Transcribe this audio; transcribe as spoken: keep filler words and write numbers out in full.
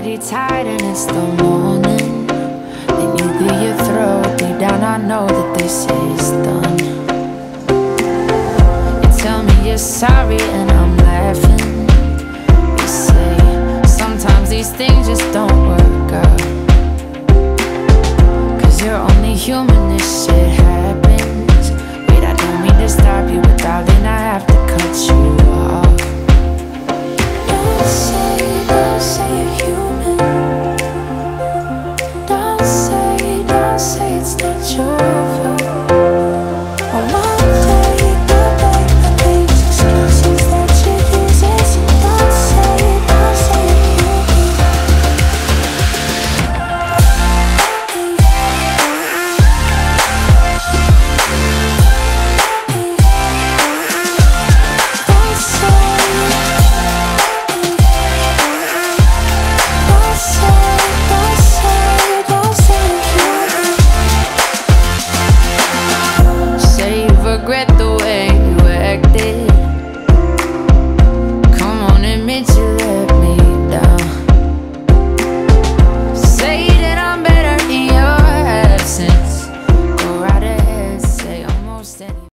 already tired and it's the morning. Then you clear your throat, deep down I know that this is done. You tell me you're sorry and I'm